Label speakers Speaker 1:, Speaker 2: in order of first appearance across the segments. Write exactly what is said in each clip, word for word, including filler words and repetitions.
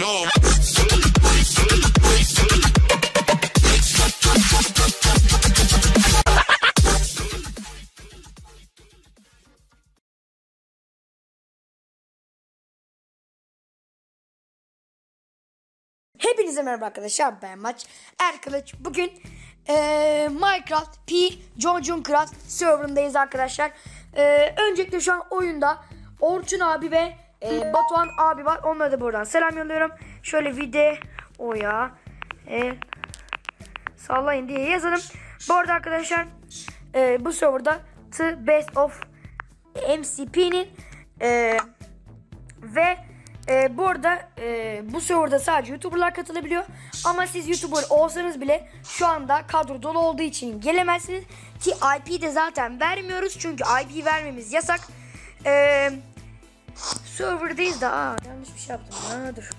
Speaker 1: Hepinize merhaba arkadaşlar, ben Maç Erkılıç. Bugün ee, Minecraft P John John Craft serverındayız arkadaşlar. ee, Öncelikle şu an oyunda Orçun abi ve ee, Batuhan abi var. Onlara da buradan selam yolluyorum. Şöyle videoya ee, sallayın diye yazalım. Bu arada arkadaşlar ee, bu serverda The Best of M C P'nin ee, ve Ee, bu arada e, bu serverda sadece YouTuber'lar katılabiliyor. Ama siz YouTuber olsanız bile şu anda kadro dolu olduğu için gelemezsiniz. Ki I P de zaten vermiyoruz. Çünkü I P vermemiz yasak. Ee, serverdayız da. Aa, yanlış bir şey yaptım. Ha, dur.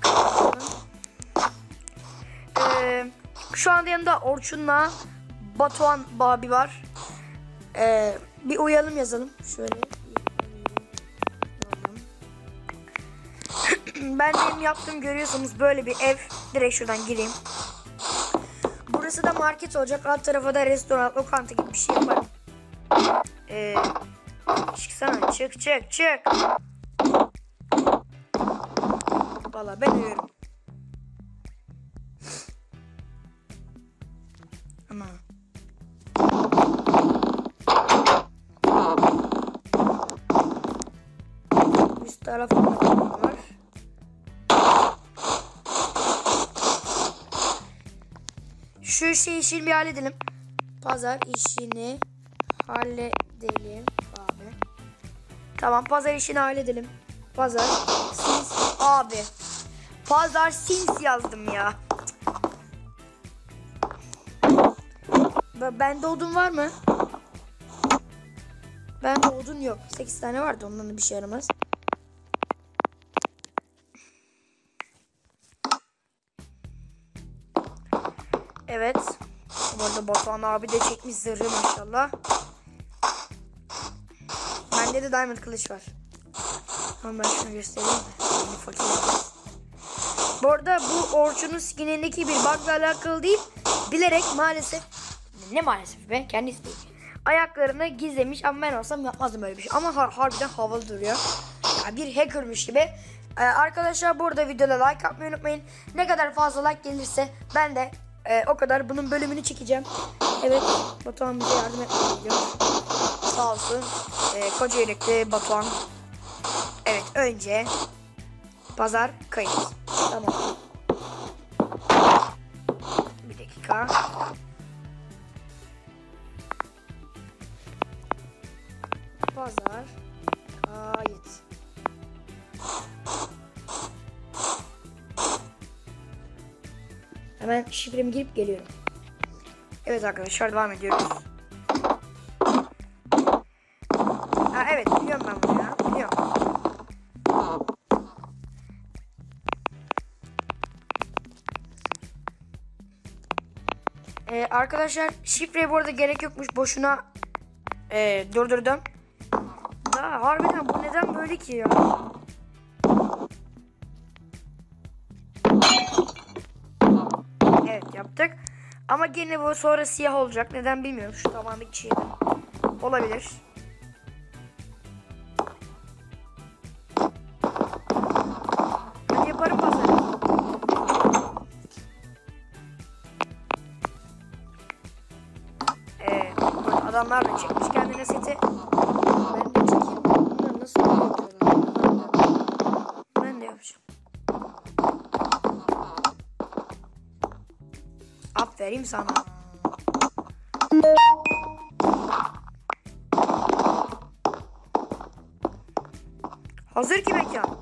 Speaker 1: Ee, şu anda yanında Orçun'la Batuhan abi var. Ee, bir uyalım yazalım. Şöyle. Ben benim yaptığım görüyorsanız böyle bir ev. Direkt şuradan gireyim. Burası da market olacak. Alt tarafa da restoran, lokanta gibi bir şey yaparım. Ee, çıksana, çık çık çık. Vallahi ben uyuyorum. Ama üst tarafta var. Şu işi işini bir halledelim. Pazar işini halledelim abi. Tamam, pazar işini halledelim. Pazar sins abi. Pazar sins yazdım ya. Bende odun var mı? Bende odun yok. sekiz tane vardı, ondan da bir şey yaramaz. Evet. Bu arada Batuhan abi de çekmiş zırhı maşallah. Bende de diamond kılıç var. Ama ben şunu göstereyim mi? Bu arada bu Orçun'un skinindeki bir bug'la alakalı değil. Bilerek maalesef, ne maalesef be, kendisi değil, ayaklarını gizlemiş ama ben olsam yapmazdım öyle bir şey. Ama har harbiden havalı duruyor. Ya bir hackermış gibi. Ee, arkadaşlar burada videoda like atmayı unutmayın. Ne kadar fazla like gelirse ben de Ee, o kadar bunun bölümünü çekeceğim. Evet, Batuhan bize yardım etmeye gidiyor. Sağ olsun. Ee, koca yürekli Batuhan. Evet, önce pazar kayıt. Tamam. Bir dakika. Pazar kayıt. Hemen şifremi girip geliyorum. Evet arkadaşlar, devam ediyoruz. Ha, evet, biliyorum ben bunu ya. Biliyorum. Ee, arkadaşlar şifreye bu arada gerek yokmuş. Boşuna e, durdurdum. Daha harbiden bu neden böyle ki ya? Evet, yaptık. Ama gene bu sonra siyah olacak. Neden bilmiyorum. Şu tamamdaki şeyden olabilir. Hadi yaparım pazarı. Ee, adamlar da çekmiş kendine seti. Ben de çekeyim. Bunlar nasıl yapıyorlar? Ben de yapacağım. Aferin sana. Hazır ki mekan.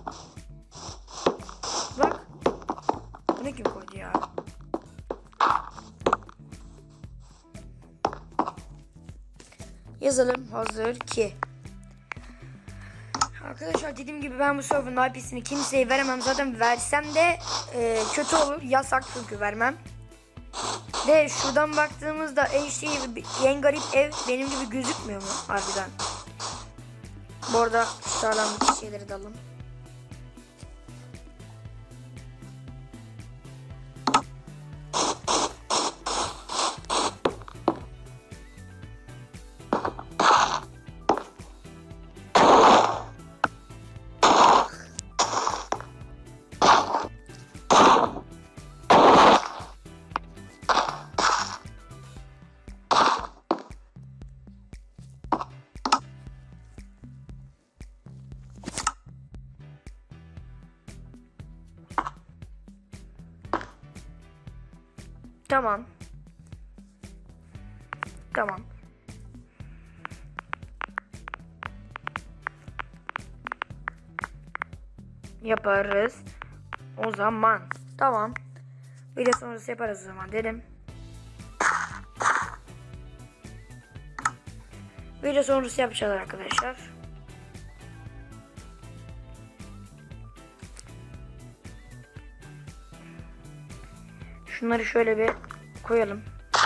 Speaker 1: Bak. Bunu kim koydu ya? Yazalım hazır ki. Arkadaşlar dediğim gibi ben bu server'ın I P'sini kimseye veremem. Zaten versem de e, kötü olur. Yasak çünkü vermem. De şuradan baktığımızda en şey, en garip ev benim gibi gözükmüyor mu harbiden? Bu arada şu sağlamdaki şeyleri de alalım. Tamam. Tamam. Yaparız. O zaman. Tamam. Video sonrası yaparız o zaman dedim. Video sonrası yapacağız arkadaşlar. Şunları şöyle bir koyalım.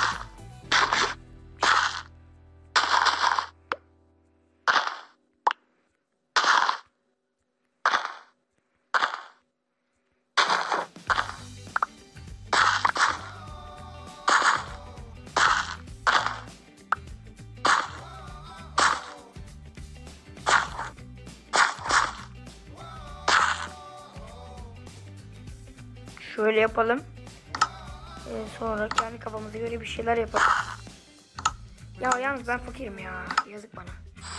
Speaker 1: Şöyle yapalım. Ee, sonra kendi kafamıza göre bir şeyler yapalım. Ya yalnız ben fakirim ya. Yazık bana.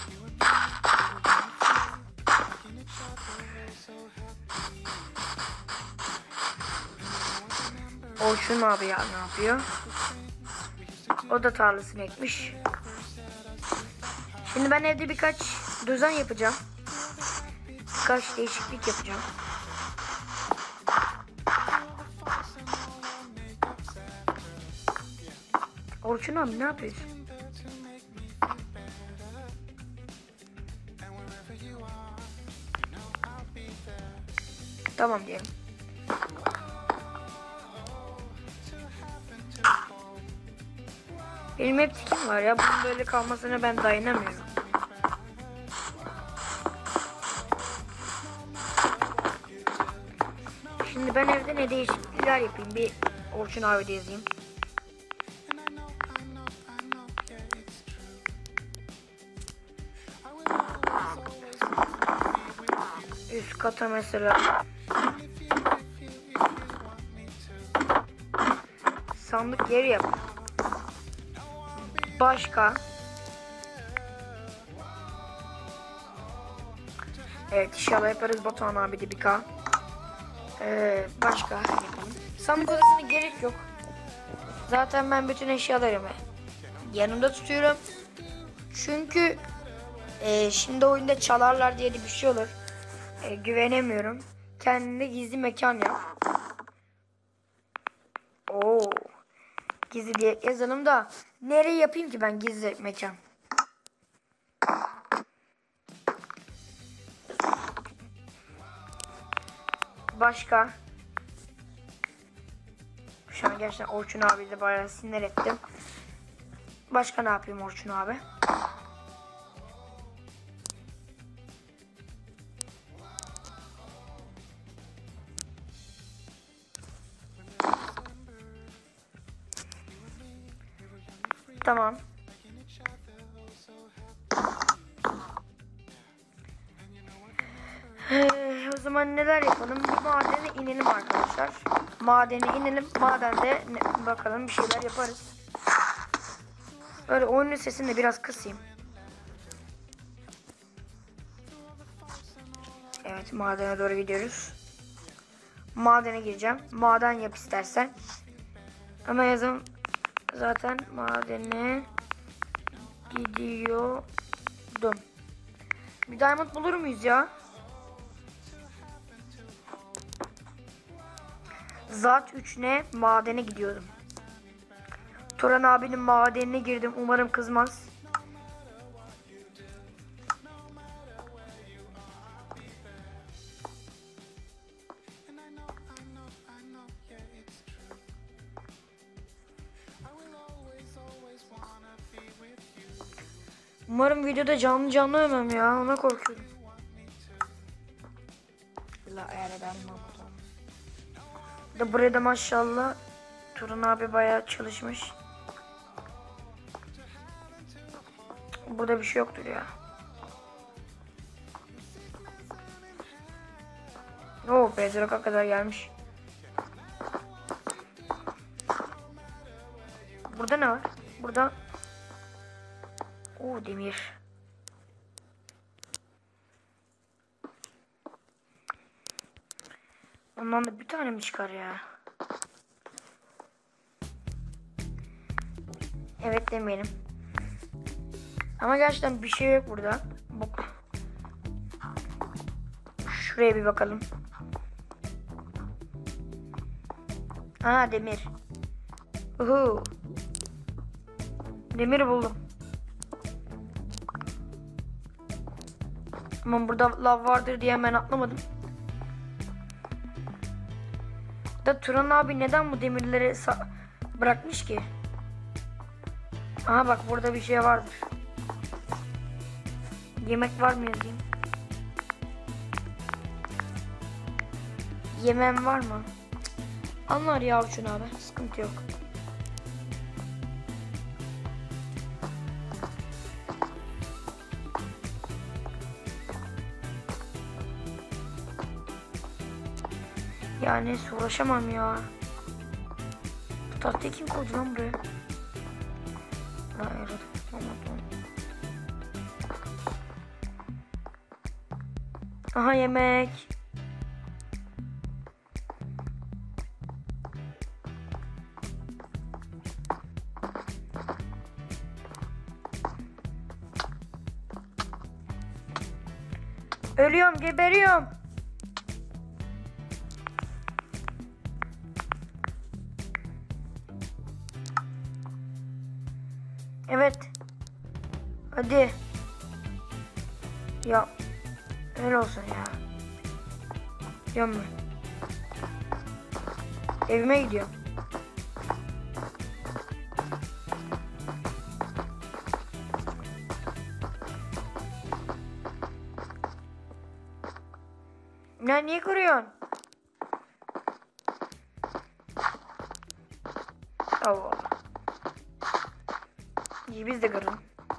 Speaker 1: Orçun abi ya ne yapıyor? O da tarlasını ekmiş. Şimdi ben evde birkaç düzen yapacağım. Birkaç değişiklik yapacağım. Orçun abi ne yapıyorsun? Tamam diyelim. Benim hep tikim var ya. Bunun böyle kalmasına ben dayanamıyorum. Şimdi ben evde ne değişiklikler yapayım? Bir Orçun abi de yazayım. Üst kata mesela sandık yeri yap. Başka. Evet inşallah yaparız Batuhan abi de bir K. Ee, başka yapalım. Sandık odasına gerek yok. Zaten ben bütün eşyalarımı yanımda tutuyorum. Çünkü e, şimdi oyunda çalarlar diye de bir şey olur. E, güvenemiyorum. Kendine gizli mekan yap. Oo. Gizli diye yazalım da nereye yapayım ki ben gizli mekan? Başka? Şu an gerçekten Orçun abi de bayağı sinir ettim. Başka ne yapayım Orçun abi? Tamam. Ee, o zaman neler yapalım? Bir madene inelim arkadaşlar. Madene inelim. Madende ne, bakalım bir şeyler yaparız. Böyle oyunun sesini de biraz kısayım. Evet madene doğru gidiyoruz. Madene gireceğim. Maden yap istersen. Ama yazım zaten madene gidiyordum. Bir diamond bulur muyuz ya? Zat üçüne madene gidiyordum. Turan abinin madenine girdim. Umarım kızmaz. Umarım videoda canlı canlı ölmem ya. Ona korkuyorum. La eğer ederim da buraya da maşallah Turan abi bayağı çalışmış. Burada bir şey yoktur ya. Oo, Bedrock'a kadar gelmiş. Burada ne var? Burada Oo, demir. Ondan da bir tane mi çıkar ya? Evet demeyelim. Ama gerçekten bir şey yok burada. Bak. Şuraya bir bakalım. Aa demir. Uhu. Demir buldum. Ama burada lav vardır diye hemen atlamadım. Da Turan abi neden bu demirleri bırakmış ki? Aha bak burada bir şey vardır. Yemek var mı yazayım? Yemem var mı? Anlar ya Orçun abi. Sıkıntı yok. Yani uğraşamam ya. Bu tahtayı kim koydu lan buraya? Hayır, aha yemek. Ölüyorum, geberiyorum. Evet. Hadi. Ya. Öyle olsun ya. Gidiyorum ben. Evime gidiyorum. Ya niye kırıyorsun? Allah. İyi biz de kıralım.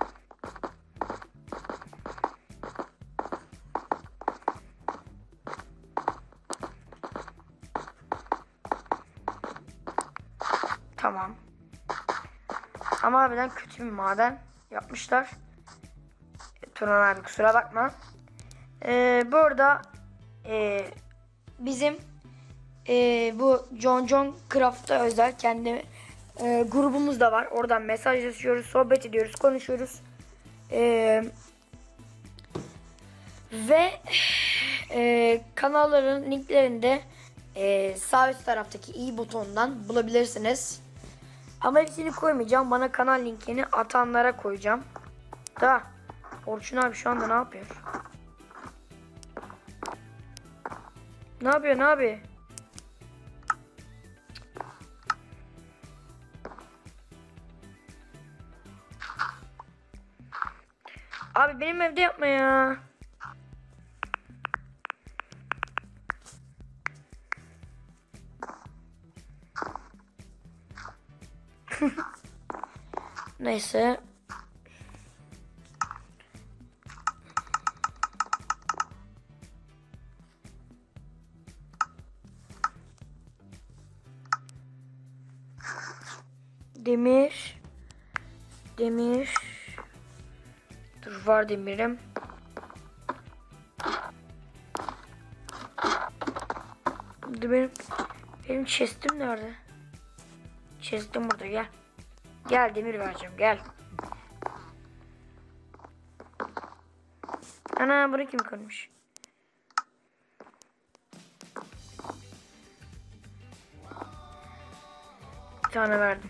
Speaker 1: Tamam. Ama harbiden kötü bir maden yapmışlar. Turan abi kusura bakma. Ee, burada e, bizim e, bu John John Craft'a özel kendi e, grubumuz da var. Oradan mesajlaşıyoruz, sohbet ediyoruz, konuşuyoruz. E, ve e, kanalların linklerini de e, sağ üst taraftaki i butonundan bulabilirsiniz. Ama hepsini koymayacağım. Bana kanal linkini atanlara koyacağım. Da Orçun abi şu anda ne yapıyor? Ne yapıyor? Ne yapıyor? Abi benim evde yapma ya. Neyse. Demir. Demir. Dur var demirim. Benim, benim chest'im nerede? Chest'im burada, gel. Gel demir vereceğim, gel. Ana bunu kim kırmış? Bir tane verdim.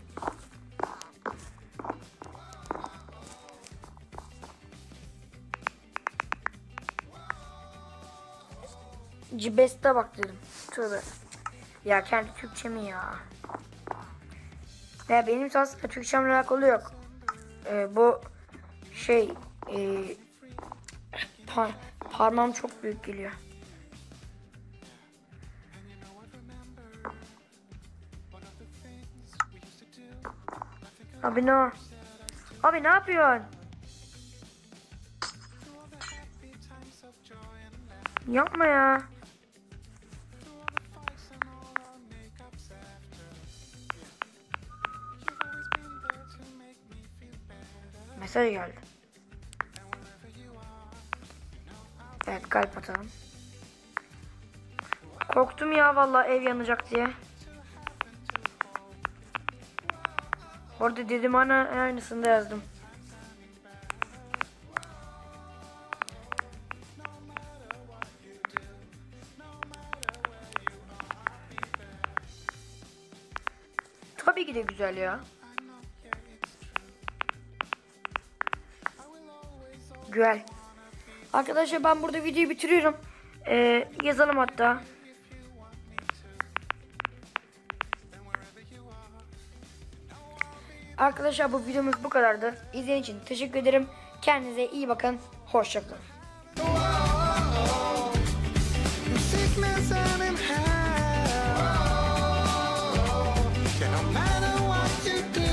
Speaker 1: Cibeste bak dedim. Tövbe. Ya kendi Türkçemi ya. Ya benim aslında Türkçemle alakalı yok. Ee, bu şey e, par parmağım çok büyük geliyor. Abi ne? Abi ne yapıyorsun? Yapma ya. Mesaj geldi. Evet kalp atalım. Korktum ya vallahi ev yanacak diye. Orada dedim ana aynısını da yazdım. Tabii ki de güzel ya. Güzel. Arkadaşlar ben burada videoyu bitiriyorum. Ee, yazalım hatta. Arkadaşlar bu videomuz bu kadardı. İzlediğiniz için teşekkür ederim. Kendinize iyi bakın. Hoşça kalın.
Speaker 2: Sickness and in hell. No matter what you do.